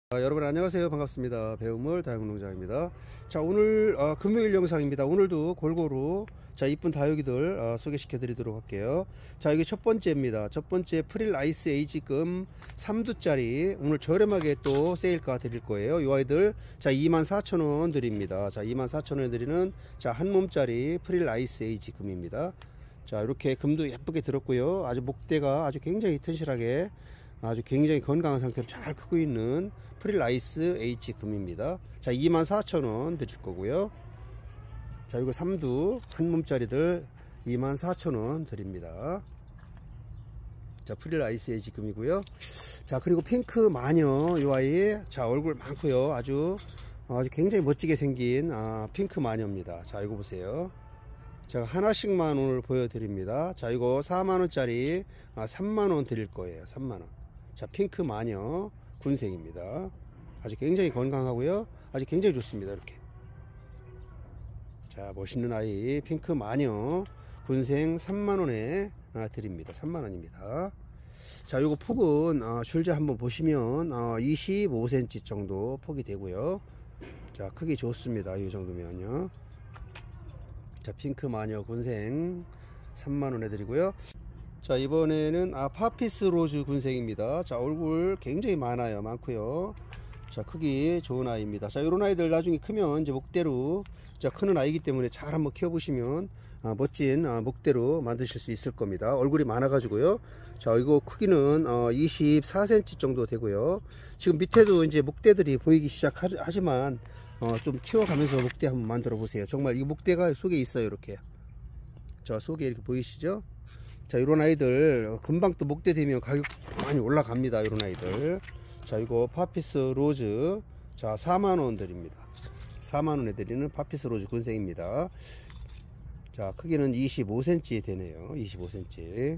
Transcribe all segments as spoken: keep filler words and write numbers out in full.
아, 여러분 안녕하세요. 반갑습니다. 배우물 다육농장입니다. 자, 오늘 어, 금요일 영상입니다. 오늘도 골고루 자 이쁜 다육이들 어, 소개시켜 드리도록 할게요. 자, 이게 첫 번째입니다. 첫 번째 프릴 아이스 에이지금 삼 두짜리 오늘 저렴하게 또 세일가 드릴 거예요. 이 아이들 자 이만 사천 원 드립니다. 자 이만 사천 원에 드리는 자 한 몸짜리 프릴 아이스 에이지금입니다. 자, 이렇게 금도 예쁘게 들었고요. 아주 목대가 아주 굉장히 튼실하게 아주 굉장히 건강한 상태로 잘 크고 있는 프릴 아이스 H 금입니다. 자, 이만 사천 원 드릴 거고요. 자, 이거 삼 두 한 몸짜리들 이만 사천 원 드립니다. 자, 프릴 아이스 H 금이고요. 자, 그리고 핑크 마녀 이 아이 자 얼굴 많고요. 아주 아주 굉장히 멋지게 생긴 아, 핑크 마녀입니다. 자, 이거 보세요. 제가 하나씩만 오늘 보여드립니다. 자, 이거 사만 원짜리 아, 삼만 원 드릴 거예요. 삼만 원. 자, 핑크 마녀 군생입니다. 아주 굉장히 건강하고요. 아주 굉장히 좋습니다. 이렇게. 자, 멋있는 아이 핑크 마녀 군생 삼만 원에 아, 드립니다. 삼만 원입니다. 자, 요거 폭은 아, 줄자 한번 보시면 아, 이십오 센티미터 정도 폭이 되고요. 자, 크기 좋습니다. 이 정도면요. 자, 핑크 마녀 군생 삼만 원에 드리고요. 자, 이번에는 아 파피스 로즈 군생입니다. 자, 얼굴 굉장히 많아요. 많고요. 자, 크기 좋은 아이입니다. 자, 이런 아이들 나중에 크면 이제 목대로 자 크는 아이기 때문에 잘 한번 키워보시면 아, 멋진 아, 목대로 만드실 수 있을 겁니다. 얼굴이 많아 가지고요. 자, 이거 크기는 어, 이십사 센티미터 정도 되고요. 지금 밑에도 이제 목대들이 보이기 시작하지만 어, 좀 키워가면서 목대 한번 만들어 보세요. 정말 이 목대가 속에 있어요. 이렇게. 자, 속에 이렇게 보이시죠? 자, 이런 아이들 금방 또 목대 되면 가격 많이 올라갑니다. 이런 아이들. 자, 이거 파피스 로즈 자 사만 원 드립니다. 사만 원에 드리는 파피스 로즈 군생입니다. 자, 크기는 이십오 센티미터 되네요. 이십오 센티미터.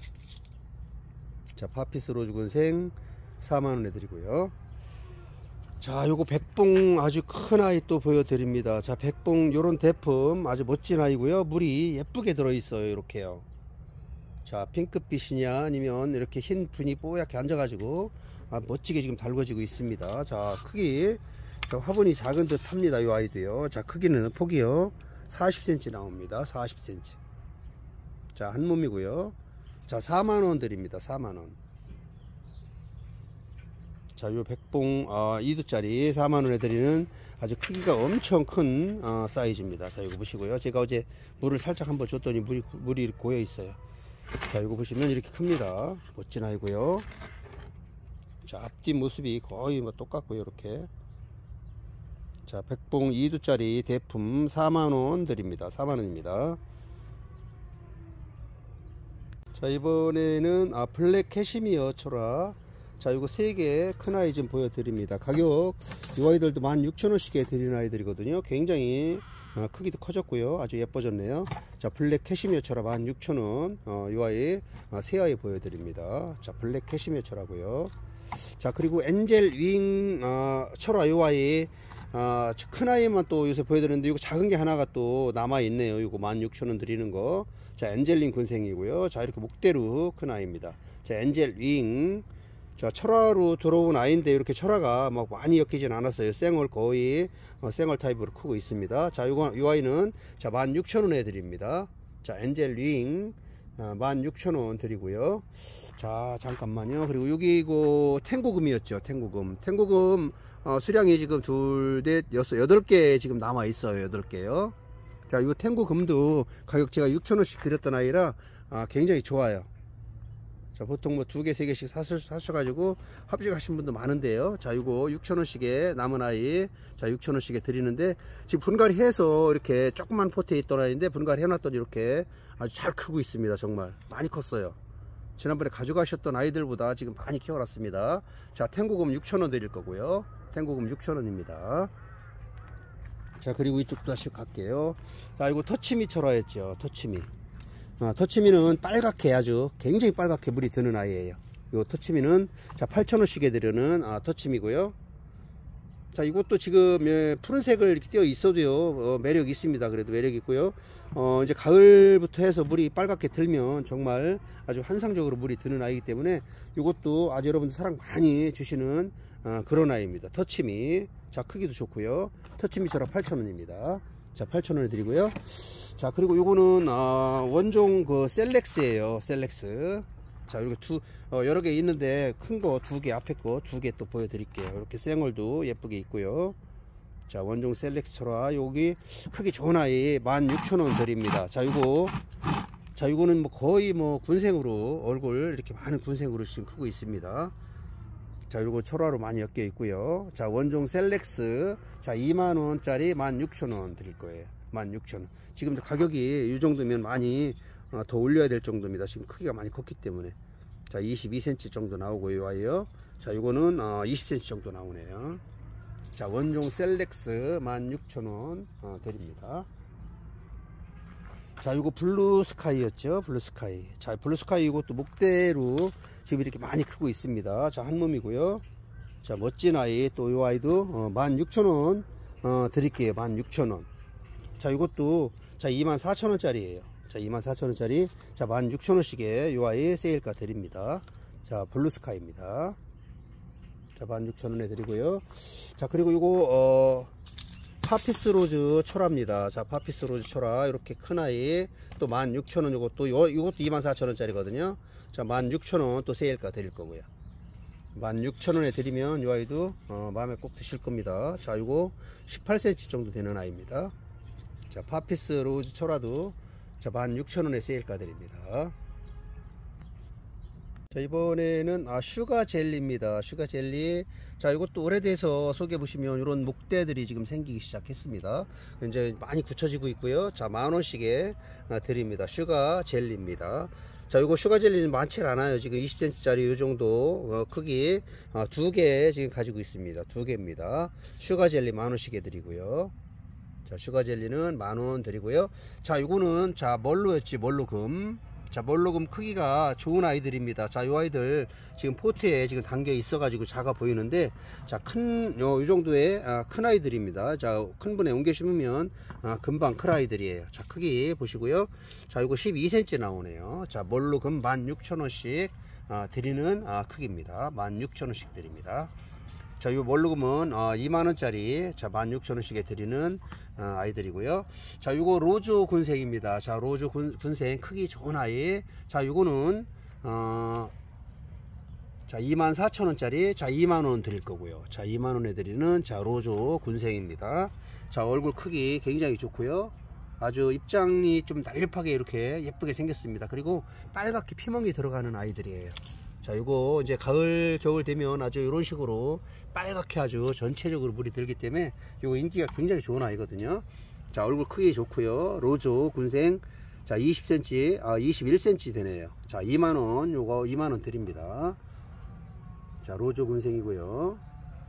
자, 파피스 로즈 군생 사만 원에 드리고요. 자, 요거 백봉 아주 큰 아이 또 보여드립니다. 자, 백봉 요런 대품 아주 멋진 아이고요. 물이 예쁘게 들어있어요. 이렇게요. 자, 핑크빛이냐 아니면 이렇게 흰 분이 뽀얗게 앉아가지고 아, 멋지게 지금 달궈지고 있습니다. 자, 크기 자, 화분이 작은 듯 합니다. 이 아이도요. 자, 크기는 폭이요 사십 센티미터 나옵니다. 사십 센티미터. 자, 한 몸이고요. 자, 사만 원 드립니다. 사만 원. 자, 요 백봉 어, 이 두짜리 사만 원에 드리는 아주 크기가 엄청 큰 어, 사이즈입니다. 자, 이거 보시고요. 제가 어제 물을 살짝 한번 줬더니 물이 물이 고여 있어요. 자, 이거 보시면 이렇게 큽니다. 멋진 아이고요. 자, 앞뒤 모습이 거의 뭐 똑같고요. 이렇게. 자, 백봉 이 두짜리 대품 사만 원 드립니다. 사만 원입니다. 자, 이번에는 아, 블랙 캐시미어 철화 자, 이거 세 개 큰 아이 좀 보여드립니다. 가격 이 아이들도 만 육천 원씩에 드리는 아이들이거든요. 굉장히 어, 크기도 커졌고요. 아주 예뻐졌네요. 자, 블랙 캐시미어 철화 만 육천 원 어, 이 아이 어, 세 아이 보여드립니다. 자, 블랙 캐시미어 철화고요. 자, 그리고 엔젤 윙 어, 철화 이 아이 어, 큰 아이만 또 요새 보여드렸는데 이거 작은 게 하나가 또 남아 있네요. 이거 만 육천 원 드리는 거. 자, 엔젤링 군생이고요. 자, 이렇게 목대로 큰 아이입니다. 자, 엔젤 윙 자, 철화로 들어온 아이인데 이렇게 철화가 막 많이 엮이진 않았어요. 생얼 거의 어, 생얼 타입으로 크고 있습니다. 자, 요거 이 아이는 자 만 육천 원에 드립니다. 자, 엔젤 윙 어, 만 육천 원 드리고요. 자, 잠깐만요. 그리고 여기 이거 탱고금이었죠. 탱고금. 탱고금 어, 수량이 지금 둘, 넷, 여섯, 여덟 개 지금 남아 있어요. 여덟 개요. 자, 이 탱고금도 가격 제가 육천 원씩 드렸던 아이라 아, 굉장히 좋아요. 자, 보통 뭐 두 개, 세 개씩 사셔가지고 합식하신 분도 많은데요. 자, 이거 육천 원씩에 남은 아이, 자, 육천 원씩에 드리는데, 지금 분갈이 해서 이렇게 조그만 포트에 있던 아이인데, 분갈이 해놨더니 이렇게 아주 잘 크고 있습니다. 정말. 많이 컸어요. 지난번에 가져가셨던 아이들보다 지금 많이 키워놨습니다. 자, 탱고금 육천 원 드릴 거고요. 탱고금 육천 원입니다. 자, 그리고 이쪽도 다시 갈게요. 자, 이거 터치미 철화였죠. 터치미. 아, 터치미는 빨갛게 아주 굉장히 빨갛게 물이 드는 아이예요. 요 터치미는 자 팔천 원씩에 드리는 아, 터치미고요. 자, 이것도 지금 예, 푸른색을 이렇게 띄어 있어도요 어, 매력 있습니다. 그래도 매력 있고요. 어, 이제 가을부터 해서 물이 빨갛게 들면 정말 아주 환상적으로 물이 드는 아이기 때문에 이것도 아주 여러분들 사랑 많이 주시는 어, 그런 아이입니다. 터치미. 자, 크기도 좋고요. 터치미 철화 팔천 원입니다. 자, 팔천 원에 드리고요. 자, 그리고 요거는 어, 원종 그 셀렉스예요. 셀렉스. 자, 이렇게 두 어, 여러 개 있는데 큰 거 두 개, 앞에 거 두 개 또 보여드릴게요. 이렇게 생얼도 예쁘게 있고요. 자, 원종 셀렉스 철화. 여기 크기 좋은 아이 만 육천 원 드립니다. 자, 요거 자, 요거는 뭐 거의 뭐 군생으로 얼굴 이렇게 많은 군생으로 지금 크고 있습니다. 자, 요거 철화로 많이 엮여 있고요. 자, 원종 셀렉스. 자, 이만 원짜리 만 육천 원 드릴 거예요. 만 육천 원. 지금 가격이 이 정도면 많이 어, 더 올려야 될 정도입니다. 지금 크기가 많이 컸기 때문에. 자, 이십이 센티미터 정도 나오고 요 아이요. 자, 요거는 어, 이십 센티미터 정도 나오네요. 자, 원종 셀렉스 만 육천 원 어, 드립니다. 자, 요거 블루 스카이였죠. 블루 스카이. 자, 블루 스카이 이것도 목대로 지금 이렇게 많이 크고 있습니다. 자, 한 몸이고요. 자, 멋진 아이. 또 요 아이도 어, 만 육천 원 어, 드릴게요. 만 육천 원. 자, 이것도 자, 이만 사천 원짜리예요. 자, 이만 사천 원짜리. 자, 만 육천 원씩에 요 아이 세일가 드립니다. 자, 블루 스카이입니다. 자, 만 육천 원에 드리고요. 자, 그리고 요거 어 파피스 로즈 철화입니다. 자, 파피스 로즈 철화 이렇게 큰 아이 또 만 육천 원. 요것도 요 요것도 이만 사천 원짜리거든요. 자, 만 육천 원 또 세일가 드릴 거고요. 만 육천 원에 드리면 요 아이도 어, 마음에 꼭 드실 겁니다. 자, 요거 십팔 센티미터 정도 되는 아이입니다. 자, 파피스 로즈 철화도 자, 만 육천 원에 세일가 드립니다. 자, 이번에는 아, 슈가 젤리입니다. 슈가 젤리. 자, 이것도 오래돼서 소개해 보시면 이런 목대들이 지금 생기기 시작했습니다. 이제 많이 굳혀지고 있고요. 자, 만 원씩에 아, 드립니다. 슈가 젤리입니다. 자, 이거 슈가 젤리는 많지 않아요. 지금 이십 센티미터짜리 이 정도 어, 크기 아, 두 개 지금 가지고 있습니다. 두 개입니다. 슈가 젤리 만 원씩에 드리고요. 자, 슈가 젤리는 만 원 드리고요. 자, 이거는 자, 멀로였지. 멀로금. 자, 멀로금 크기가 좋은 아이들입니다. 자, 요 아이들 지금 포트에 지금 담겨 있어 가지고 작아 보이는데, 자, 큰 요 이 정도의 아, 큰 아이들입니다. 자, 큰 분에 옮겨 심으면 아, 금방 클 아이들이에요. 자, 크기 보시고요. 자, 이거 십이 센티미터 나오네요. 자, 멀로금 만 육천 원씩 아, 드리는 아, 크기입니다. 만 육천 원씩 드립니다. 자, 요 멀로금은 어, 이만 원짜리 자, 만 육천 원씩에 드리는 어, 아이들이고요. 자, 요거 로조 군생입니다. 자, 로조 군, 군생 크기 좋은 아이. 자, 요거는 어, 자, 이만 사천 원짜리 자, 이만 원 드릴 거고요. 자, 이만 원에 드리는 자, 로조 군생입니다. 자, 얼굴 크기 굉장히 좋고요. 아주 입장이 좀 날렵하게 이렇게 예쁘게 생겼습니다. 그리고 빨갛게 피멍이 들어가는 아이들이에요. 자, 요거 이제 가을 겨울 되면 아주 이런 식으로 빨갛게 아주 전체적으로 물이 들기 때문에 요거 인기가 굉장히 좋은 아이거든요. 자, 얼굴 크기 좋고요. 로조 군생 자, 이십 센티미터 아, 이십일 센티미터 되네요. 자, 이만 원 요거 이만 원 드립니다. 자, 로조 군생이고요.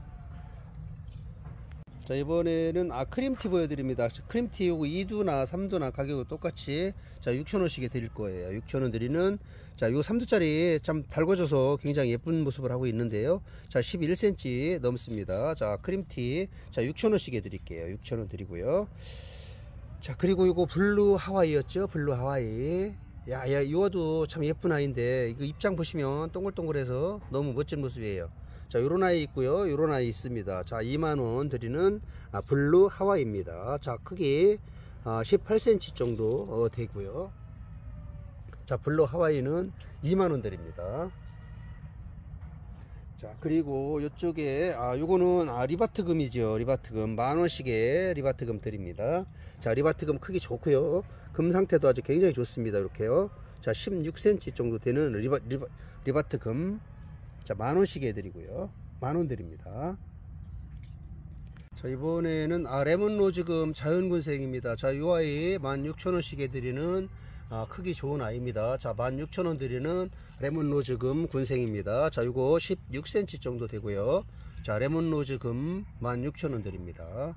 자, 이번에는 아 크림티 보여드립니다. 크림티 요거 이 두나 삼 두나 가격은 똑같이 자, 육천 원씩에 드릴 거예요. 육천 원 드리는 자, 요 삼 두짜리 참 달궈져서 굉장히 예쁜 모습을 하고 있는데요. 자, 십일 센티미터 넘습니다. 자, 크림티 자, 육천 원씩에 드릴게요. 육천 원 드리고요. 자, 그리고 요거 블루 하와이였죠. 블루 하와이. 야, 야, 이거도 참 예쁜 아이인데 이거 입장 보시면 동글동글해서 너무 멋진 모습이에요. 자, 요런 아이 있고요. 요런 아이 있습니다. 자, 이만 원 드리는 아, 블루 하와이입니다. 자, 크기 아, 십팔 센티미터 정도 어, 되고요. 자, 블루 하와이는 이만 원 드립니다. 자, 그리고 요쪽에 아, 요거는 아, 리바트금이죠. 리바트금 만 원씩에 리바트금 드립니다. 자, 리바트금 크기 좋고요. 금 상태도 아주 굉장히 좋습니다. 이렇게요. 자, 십육 센티미터 정도 되는 리바, 리바, 리바트금 자, 만 원씩에 드리고요. 만 원 드립니다. 자, 이번에는 아, 레몬 로즈금 자연군생입니다. 자, 요 아이 만 육천 원씩에 드리는 아, 크기 좋은 아이입니다. 자, 만 육천 원 드리는 레몬 로즈금 군생입니다. 자, 요거 십육 센티미터 정도 되고요. 자, 레몬 로즈금 만 육천 원 드립니다.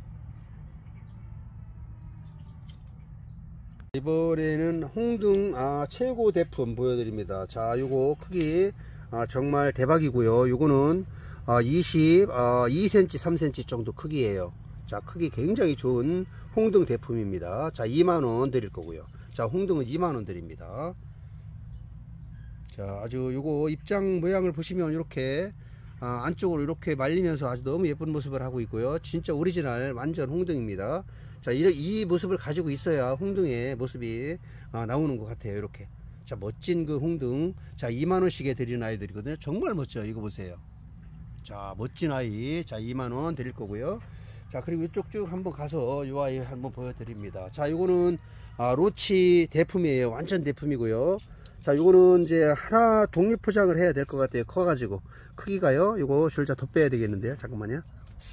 이번에는 홍등 아, 최고 대품 보여드립니다. 자, 요거 크기 아, 정말 대박이고요. 요거는 아, 이십이 센티미터 삼 센티미터 정도 크기예요. 자, 크기 굉장히 좋은 홍등 대품입니다. 자, 이만 원 드릴 거고요. 자, 홍등은 이만 원 드립니다. 자, 아주 요거 입장 모양을 보시면 이렇게 아, 안쪽으로 이렇게 말리면서 아주 너무 예쁜 모습을 하고 있고요. 진짜 오리지널 완전 홍등입니다. 자, 이, 이 모습을 가지고 있어야 홍등의 모습이 아, 나오는 것 같아요. 이렇게. 자, 멋진 그 홍등. 자, 이만 원씩에 드리는 아이들이거든요. 정말 멋져요. 이거 보세요. 자, 멋진 아이. 자, 이만 원 드릴 거고요. 자, 그리고 이쪽 쭉 한번 가서 이 아이 한번 보여드립니다. 자, 이거는 아, 로치 대품이에요. 완전 대품이고요. 자, 요거는 이제 하나 독립 포장을 해야 될 것 같아요. 커가지고 크기가요. 요거 줄자 더 빼야 되겠는데요. 잠깐만요.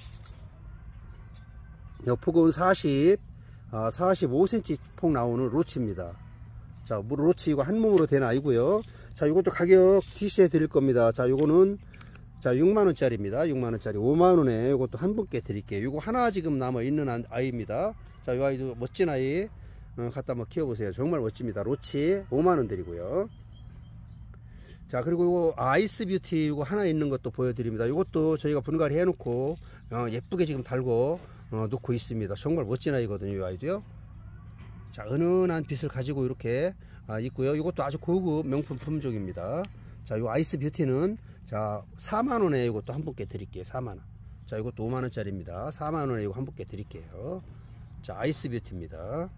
요 폭은 사십, 아, 사십오 센티미터 폭 나오는 로치입니다. 자, 로치 이거 한 몸으로 된 아이고요. 자, 요것도 가격 디씨에 드릴 겁니다. 자, 요거는 자, 육만 원짜리입니다. 육만 원짜리 오만 원에 요것도 한 분께 드릴게요. 요거 하나 지금 남아 있는 아이입니다. 자, 요 아이도 멋진 아이. 어, 갖다 한번 키워보세요. 정말 멋집니다. 로치 오만 원 드리고요. 자, 그리고 이거 아이스 뷰티 이거 하나 있는 것도 보여드립니다. 이것도 저희가 분갈이 해놓고 어, 예쁘게 지금 달고 어, 놓고 있습니다. 정말 멋진 아이거든요. 이 아이도요. 자, 은은한 빛을 가지고 이렇게 아, 있고요. 이것도 아주 고급 명품 품종입니다. 자, 이 아이스 뷰티는 자 사만 원에 이것도 한 분께 드릴게요. 사만 원. 자, 이것도 오만 원짜리입니다. 사만 원에 이거 한 분께 드릴게요. 자, 아이스 뷰티입니다.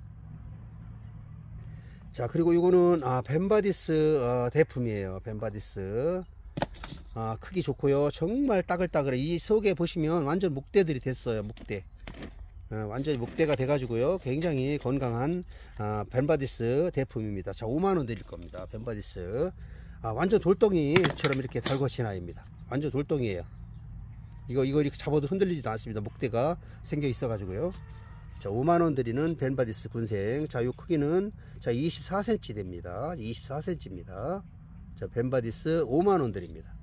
자, 그리고 이거는 아, 벤바디스 어, 대품이에요. 벤바디스 아, 크기 좋고요. 정말 따글따글해. 이 속에 보시면 완전 목대들이 됐어요. 목대 아, 완전히 목대가 돼 가지고요. 굉장히 건강한 아, 벤바디스 대품입니다. 자, 오만 원 드릴 겁니다. 벤바디스 아, 완전 돌덩이처럼 이렇게 달궈진 아이입니다. 완전 돌덩이에요. 이거 이거 이렇게 잡아도 흔들리지도 않습니다. 목대가 생겨 있어 가지고요. 자, 오만 원 드리는 벤바디스 군생. 자, 요 크기는 자 이십사 센티미터 됩니다. 이십사 센티미터입니다. 자, 벤바디스 오만 원 드립니다.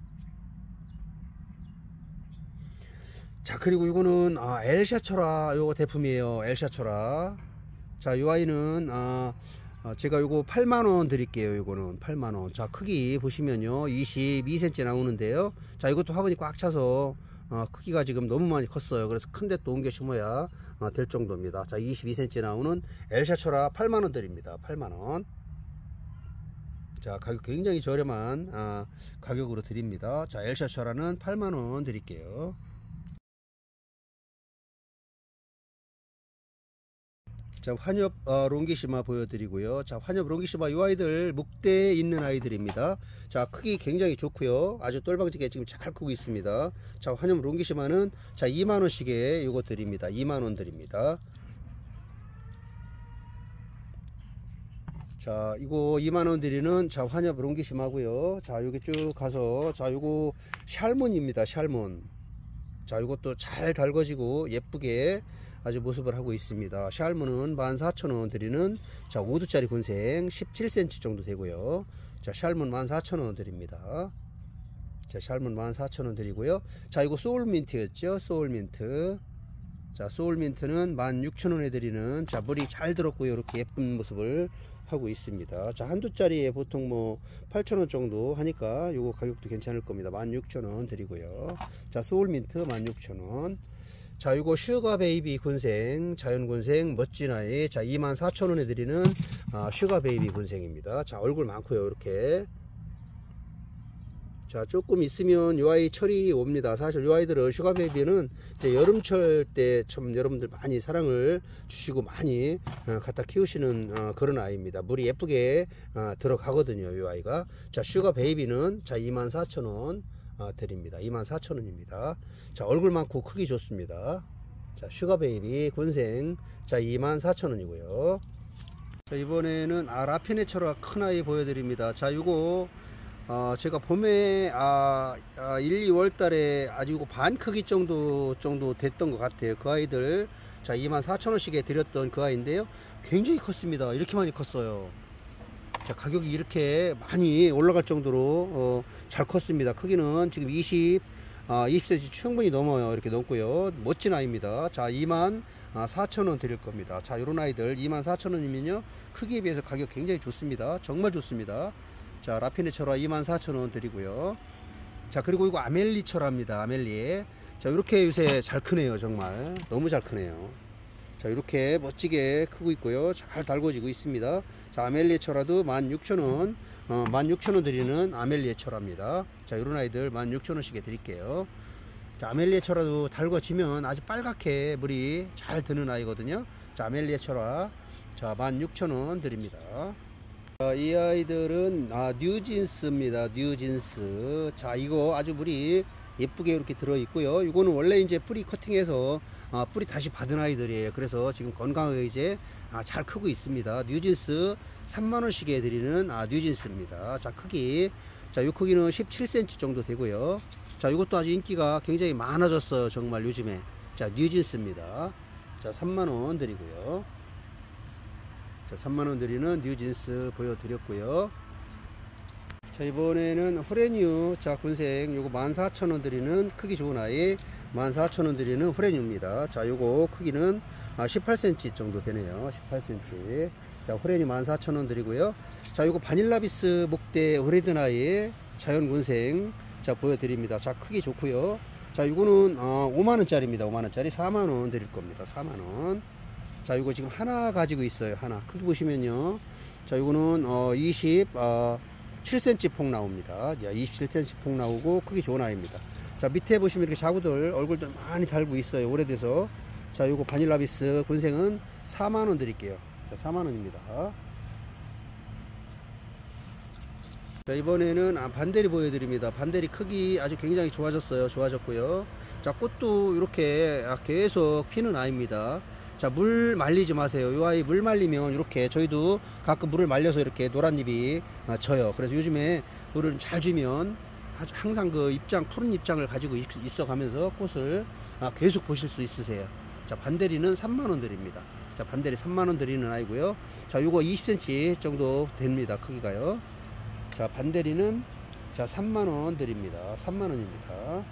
자, 그리고 이거는 아, 엘샤초라 요거 대품이에요. 엘샤초라. 자, 요 아이는 아, 아, 제가 요거 팔만 원 드릴게요. 요거는 팔만 원. 자, 크기 보시면요 이십이 센티미터 나오는데요. 자, 이것도 화분이 꽉 차서 어, 크기가 지금 너무 많이 컸어요. 그래서 큰데 또 옮겨 심어야 어, 될 정도입니다. 자, 이십이 센티미터 나오는 엘샤초라 팔만 원 드립니다. 팔만 원. 자, 가격 굉장히 저렴한 아, 가격으로 드립니다. 자, 엘샤초라는 팔만 원 드릴게요. 자, 환엽 어, 롱기시마 보여드리고요. 자, 환엽 롱기시마 이 아이들 목대에 있는 아이들입니다. 자, 크기 굉장히 좋고요. 아주 똘방지게 지금 잘 크고 있습니다. 자, 환엽 롱기시마는 자 이만 원씩에 요거 드립니다. 이만 원 드립니다. 자, 이거 이만 원 드리는 자 환엽 롱기시마고요. 자, 여기 쭉 가서 자 요거 샬몬입니다. 샬몬. 자, 이것도 잘 달궈지고 예쁘게 아주 모습을 하고 있습니다. 샬몬은 만 사천 원 드리는 자 오 두짜리 군생 십칠 센티미터 정도 되고요. 자, 샬몬 만 사천 원 드립니다. 자, 샬몬 만 사천 원 드리고요. 자, 이거 소울민트였죠. 소울민트. 자, 소울민트는 만 육천 원에 드리는 자 물이 잘 들었고요. 이렇게 예쁜 모습을 하고 있습니다. 자, 한두 짜리에 보통 뭐 팔천 원 정도 하니까 요거 가격도 괜찮을 겁니다. 만 육천 원 드리고요. 자, 소울민트 만 육천 원. 자, 이거 슈가베이비 군생 자연군생 멋진 아이. 자, 이만 사천 원에 드리는 아, 슈가베이비 군생입니다. 자, 얼굴 많고요. 이렇게 자, 조금 있으면 요 아이 철이 옵니다. 사실 요 아이들은 슈가베이비는 이제 여름철 때 참 여러분들 많이 사랑을 주시고 많이 어, 갖다 키우시는 어, 그런 아이입니다. 물이 예쁘게 어, 들어가거든요. 요 아이가. 자, 슈가베이비는 자 이만 사천 원 아, 드립니다. 이만 사천 원입니다. 자, 얼굴 많고 크기 좋습니다. 자, 슈가베이비 군생 자 이만 사천 원이고요. 자, 이번에는 아, 라피네처럼 큰 아이 보여드립니다. 자, 요거 어, 제가 봄에 아, 아, 일, 이월 달에 아주 이거 반 크기 정도 정도 됐던 것 같아요. 그 아이들 자 이만 사천 원씩에 드렸던 그 아이인데요. 굉장히 컸습니다. 이렇게 많이 컸어요. 자, 가격이 이렇게 많이 올라갈 정도로 어, 잘 컸습니다. 크기는 지금 이십, 아, 이십 센티미터 충분히 넘어요. 이렇게 넘고요. 멋진 아이입니다. 자, 이만 사천 원 드릴 겁니다. 자, 요런 아이들 이만 사천 원이면요 크기에 비해서 가격 굉장히 좋습니다. 정말 좋습니다. 자, 라피네처럼 이만 사천 원 드리고요. 자, 그리고 이거 아멜리처럼입니다. 아멜리. 자, 이렇게 요새 잘 크네요. 정말 너무 잘 크네요. 자, 이렇게 멋지게 크고 있고요. 잘 달궈지고 있습니다. 자, 아멜리처라도 만 육천 원 어, 만 육천 원 드리는 아멜리에 철화입니다. 자, 이런 아이들 만 육천 원씩에 드릴게요. 자, 아멜리에 철화도 달궈지면 아주 빨갛게 물이 잘 드는 아이거든요. 자, 아멜리에 철화. 자, 만 육천 원 드립니다. 자, 이 아이들은 아, 뉴진스입니다. 뉴진스. 자, 이거 아주 물이 예쁘게 이렇게 들어 있고요. 이거는 원래 이제 뿌리 커팅해서 아, 뿌리 다시 받은 아이들이에요. 그래서 지금 건강하게 이제 아, 잘 크고 있습니다. 뉴진스 삼만 원씩에 드리는 아, 뉴진스입니다. 자, 크기. 자, 이 크기는 십칠 센티미터 정도 되고요. 자, 이것도 아주 인기가 굉장히 많아졌어요. 정말 요즘에. 자, 뉴진스입니다. 자, 삼만 원 드리고요. 자, 삼만 원 드리는 뉴진스 보여드렸고요. 자, 이번에는 후레뉴. 자, 군생 요거 만 사천 원 드리는 크기 좋은 아이 만 사천 원 드리는 후레뉴입니다. 자, 요거 크기는 아, 십팔 센티미터 정도 되네요. 십팔 센티미터. 자, 후레뉴 만 사천 원 드리고요. 자, 요거 바닐라비스 목대 오래된 아이 자연 군생. 자, 보여드립니다. 자, 크기 좋고요. 자, 이거는 어, 오만 원짜리입니다. 오만 원짜리 사만 원 드릴 겁니다. 사만 원. 자, 이거 지금 하나 가지고 있어요. 하나. 크기 보시면요. 자, 이거는 어, 이십칠 센티미터 폭 나옵니다. 자, 이십칠 센티미터 폭 나오고 크기 좋은 아이입니다. 자, 밑에 보시면 이렇게 자구들 얼굴들 많이 달고 있어요. 오래돼서. 자, 요거 바닐라비스 군생은 사만 원 드릴게요. 자, 사만 원입니다. 자, 이번에는 아, 반대리 보여드립니다. 반대리 크기 아주 굉장히 좋아졌어요. 좋아졌고요. 자, 꽃도 이렇게 계속 피는 아이입니다. 자, 물 말리지 마세요. 이 아이 물 말리면 이렇게 저희도 가끔 물을 말려서 이렇게 노란 잎이 아, 져요. 그래서 요즘에 물을 잘 주면 아주 항상 그 입장, 푸른 입장을 가지고 있어 가면서 꽃을 아, 계속 보실 수 있으세요. 자, 반대리는 삼만 원 드립니다. 자, 반대리 삼만 원 드리는 아이고요. 자, 요거 이십 센티미터 정도 됩니다. 크기가요. 자, 반대리는 자, 삼만 원 드립니다. 삼만 원입니다.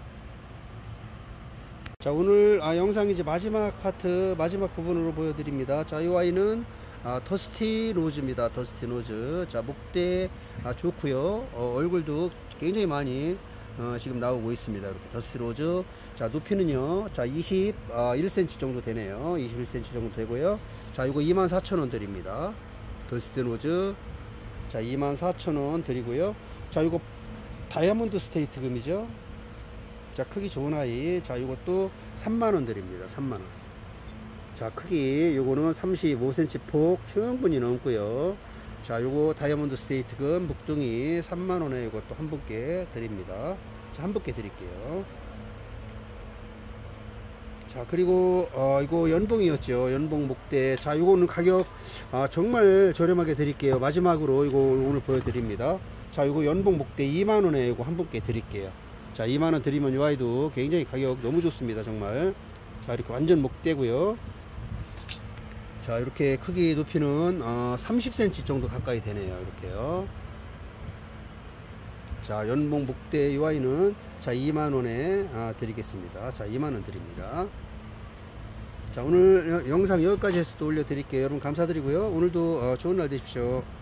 자, 오늘 아, 영상 이제 마지막 파트, 마지막 부분으로 보여드립니다. 자, 이 아이는 아, 더스티 로즈입니다. 더스티 로즈. 자, 목대 아, 좋고요. 어, 얼굴도 굉장히 많이 어, 지금 나오고 있습니다. 이렇게 더스티 로즈. 자, 높이는요. 자, 이십일 센티미터 정도 되네요. 이십일 센티미터 정도 되고요. 자, 이거 이만 사천 원 드립니다. 더스티 로즈. 자, 이만 사천 원 드리고요. 자, 이거 다이아몬드 스테이트 금이죠. 자, 크기 좋은 아이. 자, 이것도 삼만 원 드립니다. 삼만 원. 자, 크기 요거는 삼십오 센티미터 폭 충분히 넘고요. 자, 요거 다이아몬드 스테이트 금 묵둥이 삼만 원에 이것도 한 분께 드립니다. 자, 한 분께 드릴게요. 자, 그리고 어, 이거 연봉이었죠. 연봉 목대. 자, 요거는 가격 아, 정말 저렴하게 드릴게요. 마지막으로 이거 오늘 보여드립니다. 자, 요거 연봉 목대 이만 원에 이거 한 분께 드릴게요. 자, 이만 원 드리면 이 아이도 굉장히 가격 너무 좋습니다. 정말. 자, 이렇게 완전 목대고요. 자, 이렇게 크기 높이는 어, 삼십 센티미터 정도 가까이 되네요. 이렇게요. 자, 연봉 목대 이 아이는 자, 이만 원에 아, 드리겠습니다. 자, 이만 원 드립니다. 자, 오늘 영상 여기까지 해서 또 올려 드릴게요. 여러분 감사드리고요. 오늘도 어, 좋은 날 되십시오.